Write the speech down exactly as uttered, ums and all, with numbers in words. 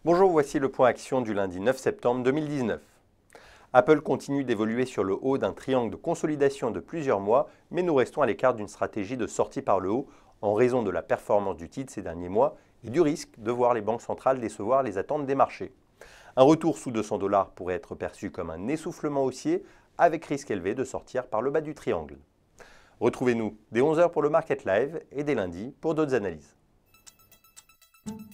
Bonjour, voici le point action du lundi neuf septembre deux mille dix-neuf. Apple continue d'évoluer sur le haut d'un triangle de consolidation de plusieurs mois, mais nous restons à l'écart d'une stratégie de sortie par le haut en raison de la performance du titre ces derniers mois et du risque de voir les banques centrales décevoir les attentes des marchés. Un retour sous deux cents dollars pourrait être perçu comme un essoufflement haussier avec risque élevé de sortir par le bas du triangle. Retrouvez-nous dès onze heures pour le Market Live et dès lundi pour d'autres analyses.